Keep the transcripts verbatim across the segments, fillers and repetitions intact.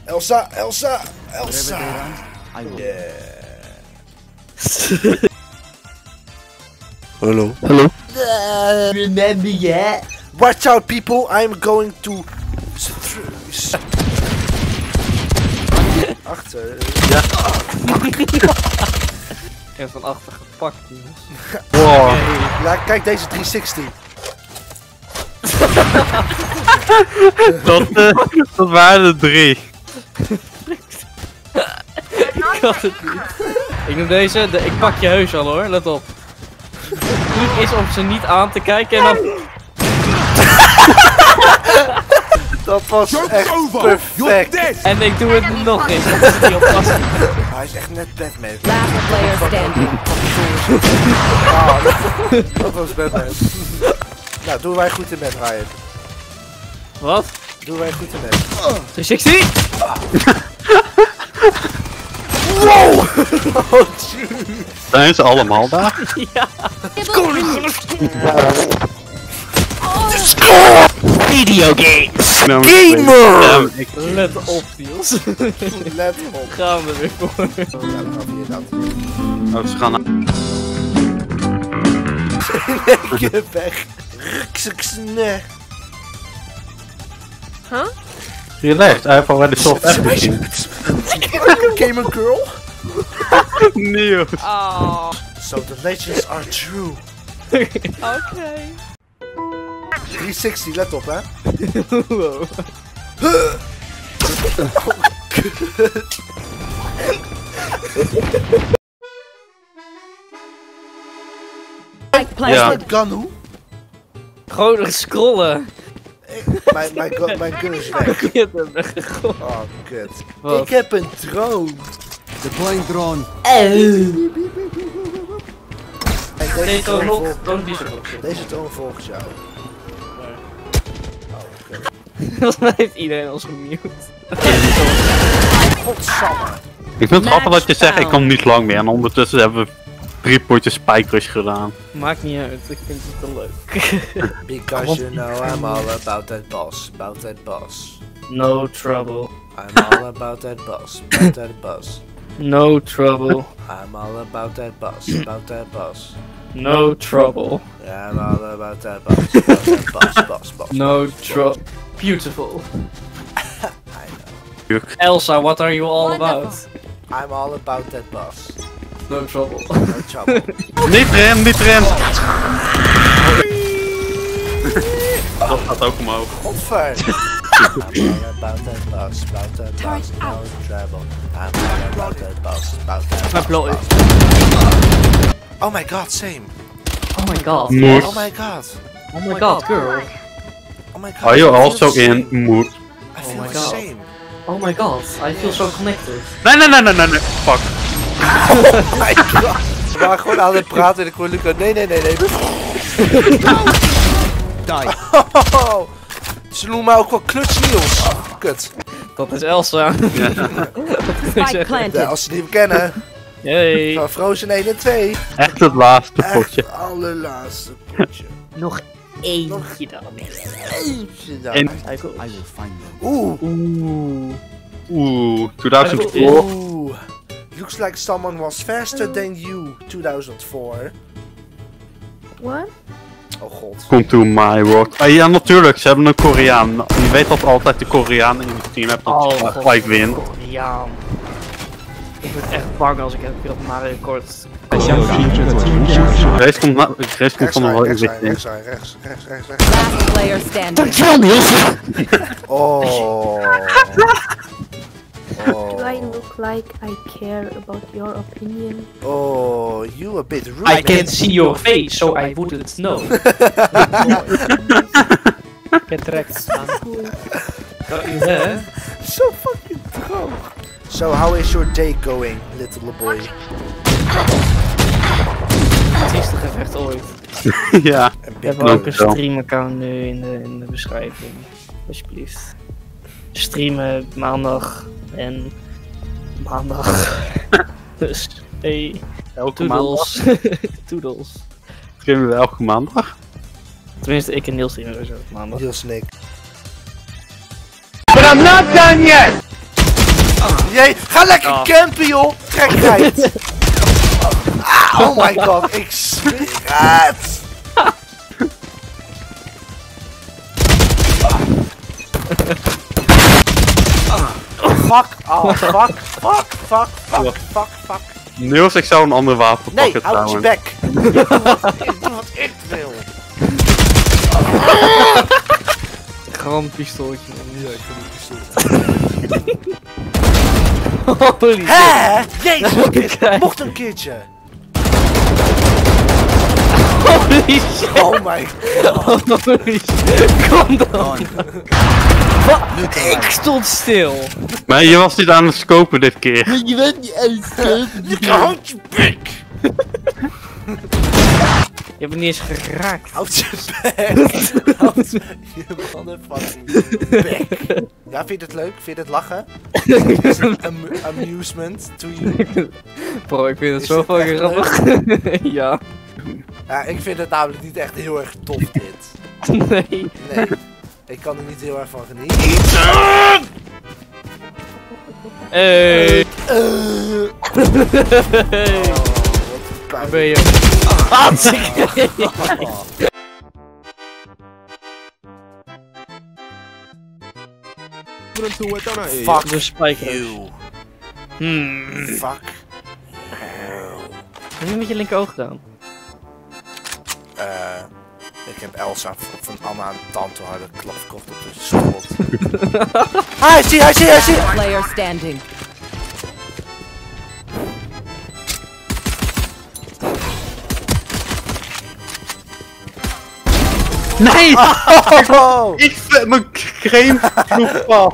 Elsa, Elsa, Elsa. Yeah. Hallo. Hallo. Uh, remember yet? Watch out, people! I'm going to. Achter. Ja. Ik heb van achter gepakt, jongens. Wow. Ja, kijk deze driehonderdzestig. dat, uh, dat waren er drie. Ik had het niet. Ik noem deze, de, ik pak je heus al hoor, let op. De truc is om ze niet aan te kijken en dan... Dat was echt perfect. En ik doe het nog eens, dat is niet op vast. Hij is echt net Batman. Last player standing. Ah, dat, dat was Batman. Nou, doen wij goed in bed, Ryan. Wat? Doen wij goed in bed. driehonderdzestig? Wow! Oh, Zijn ze allemaal daar? Ja. Video games! Gamer! Ja, ik... Let op, Niels. Let op. Gaan we weer voor. Ja, dan gaan we hier dat. Oh, ze gaan naar... Je weg. Nee. Huh? Relaxed, I have already solved everything. Gamer girl? Nee. Oh. So the legends are true. Oké. driehonderdzestig, let op hè. Wow. Ja. Ganu? Gewoon scrollen. Mijn, mijn, gun- mijn gun is weg. Ik heb hem weggegooid. Oh, kut. Wat? Ik heb een drone. Deploying drone. Hey, Deze deze, drone drone nog, volgt, drone die zo. deze drone volgt jou. Volgens mij heeft iedereen ons gemute. Godsamme. Ik vind het grappig dat je zegt, ik kom niet lang meer. En ondertussen hebben we drie potjes Spike Rush gedaan. Maakt niet uit, ik vind het wel leuk. Because you know I'm all about that boss, about that boss. No trouble. I'm all about that boss, about that boss. No trouble. I'm all about that boss, about that boss. No trouble. Yeah, I'm all about that boss, about that boss, boss, boss. No boss, trouble. Beautiful. I know. Elsa, what are you all about? I'm all about that boss. No trouble. No trouble. Niet erin, niet erin! Dat gaat ook omhoog. Godver. I'm all about that boss, about that boss, no trouble. I'm all about that boss, about that My boss, blow boss. Oh my god, same. Oh my god. Mood. Oh my god. Oh my god, girl. Oh my god. Are you I feel also the in same. mood? I feel Oh my the god. same. Oh my god, I feel so connected. Nee, nee, nee, nee, nee, nee. Fuck. Oh my god. We waren gewoon aan het praten en ik hoor Luca. Nee, nee, nee, nee. Die. Oh, ze noemen mij ook wel Kluts Niels. Oh, kut. Dat is Elsa. Spike Ja, planted. als ze die kennen. Yay. Van Frozen één en twee. Echt het laatste potje. Echt het allerlaatste potje. Nog eentje dan. Eentje dan. En- I will find them. Oeh. Oeh. Oeh, tweeduizend vier. Oeh. Looks like someone was faster than you. tweeduizend vier. What? Oh god. Come to my world. Ah, ja, natuurlijk, ze hebben een Koreaan. Je weet dat altijd de Koreaan in het team hebt, dat Oh, je god. gelijk wint. Koreaan. Ik word echt bang als ik heb keer op Mario Kart. Grace komt, na- Grace komt Rechts van de zijn, wel rechts in zijn, zicht in. rechts zijn, rechts, rechts, rechts, rechts. Last player standing. Oh. Do I Oh. look like I care about your opinion? Oh, you a bit rude. I can see your face, so I wouldn't know. Get direct staan. Hè? So fucking droog. So how is your day going, little boy? Het is toch gevecht ooit. Ja. En We big hebben boy. ook een streamaccount nu in de, in de beschrijving. Alsjeblieft. Streamen maandag en maandag. Dus, hey, Elke maandag. toedels. Toedels. Streamen we elke maandag? Tenminste, ik en Niels streamen sowieso op maandag. Heel snik. But I'm not done yet! Jee, ga lekker Oh. campen, joh! Trek uit! Ah, oh my god, ik zweer het! Fuck, oh, fuck, fuck, fuck, fuck, fuck, fuck. Niels, ik zou een ander wapen Nee, pakken houd je trouwens. bek! Ik doe wat ik, doe wat ik wil! Gewoon een pistooltje. Ja, ik doe een pistool. Holy shit. Hé! Jezus, Kijk. mocht een keertje! Holy shit. Oh my god! Holy shit. Kom dan. Gone. Wat? Ik stond stil. Maar je was niet aan het scopen dit keer. Je bent niet eens. Je houdt je bek! Je hebt me niet eens geraakt. Houd je bek! Houd je motherfucking bek! Ja, vind je het leuk? Vind je het lachen? Am amusement to you? Bro, ik vind het Is zo het fucking echt grappig. Ja. Ja, ik vind het namelijk niet echt heel erg tof dit. Nee. Nee, ik kan er niet heel erg van genieten. Hey. Uh, Hey. oh, Waar wat ben pijn. je? Hartstikke. Oh. Fuck De spijker. you. Hmm. Fuck. Heb je met je linkeroog gedaan? Eh, ik heb Elsa v- van Anna en Tante harde klap verkocht op de strot. Hij zie, hij zie, hij zie! Player standing. Nee! Oh! Ik zet mijn crème groep af.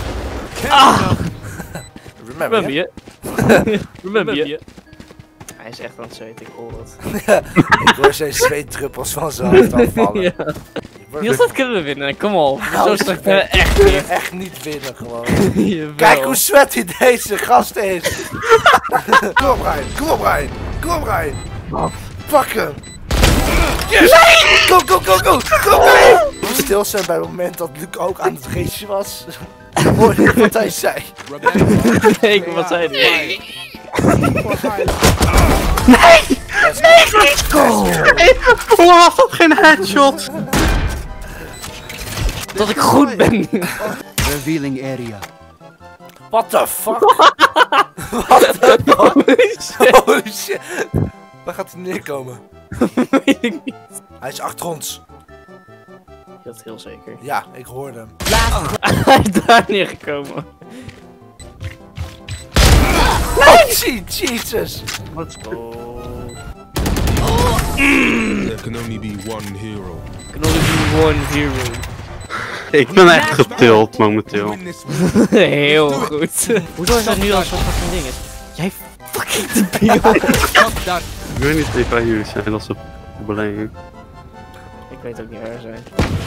Remember, Remember ja? je? Remember je? Hij is echt aan het zweten, ik hoor het. Ik hoor zijn zweetdruppels van zijn hoofd afvallen. Ja. Ik word- Niels, dat kunnen we winnen, kom op. Nou, Zo slecht kunnen we echt niet. echt niet winnen gewoon. Jawel. Kijk hoe sweaty deze gast is. Kom op Ryan, kom op Ryan, kom op Ryan. Pak hem. Yes! Go, go, go, go, go, go! Stil zijn bij het moment dat Luc ook aan het race was. Hoor je wat hij zei? Nee, wat zei hij? Let's go! Hey, hoe was dat geen headshot? Dat ik goed ben. Revealing area. What the fuck? What the fuck? Holy shit. Waar gaat hij neerkomen? Weet ik niet. Hij is achter ons. Dat is heel zeker. Ja, ik hoorde hem. Hij is daar neergekomen. Oh, gee, Jesus! Let's go. There can only be one hero. Can only be one hero. Ik ben echt getild momenteel. Win this Heel goed. Hoezo is dat nu al zo'n fucking ding is? Jij fucking debiel. Stop that. Ik weet niet even waar jullie zijn, dat is het probleem. Ik weet ook niet waar ze zijn.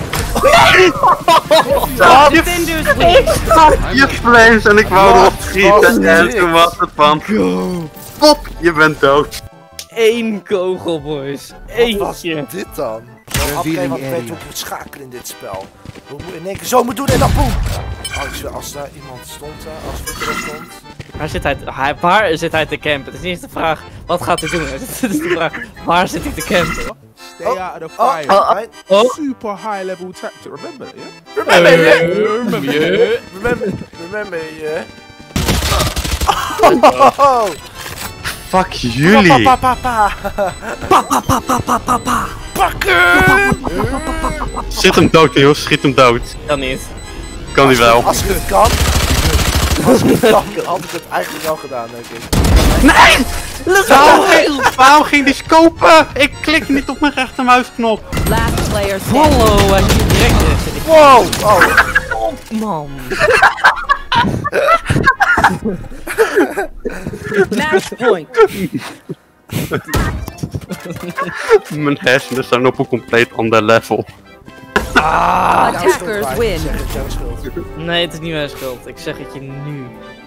Je flames en ik wou erop was schieten en dit? toen was het van... Pop, je bent dood. Eén kogel, boys. Wat was Eentje. dit dan? Revealing Oké, want ik weet area. hoe ik moet schakelen in dit spel. Hoe moet in één keer zo moet doen en dan boem! Oh, ik zweer, als daar iemand stond, hè, als Victor er stond. Waar zit hij, te- hij, waar zit hij te campen? Het is niet eens de vraag, wat gaat hij doen? Het is de vraag, waar zit hij te campen? Stay Oh, out of the Oh, fire. oh, right. Oh. Super high level tactic. Remember that, yeah? Remember, yeah? Remember je? Remember, remember, yeah? Oh, Fuck jullie. pa, pa, pa, pa. Pa, pa, pa, pa, pa, pa. Pakken! Schiet hem dood, Niels, schiet hem dood. Dan niet. Kan hij wel. Als ik het kan. Als ik het kan, had ik het eigenlijk wel gedaan, denk ik. Waarom, waarom ging die scopen? Ik klik niet op mijn rechtermuisknop. Last player standing. Follow, hij ging direct rechts. Wow! Oh, Man. Match point. Mijn hersenen zijn op een compleet ander level. jouw schuld, Attackers Ryan. win. Zeg het, jouw schuld. Nee, het is niet mijn schuld. Ik zeg het je nu.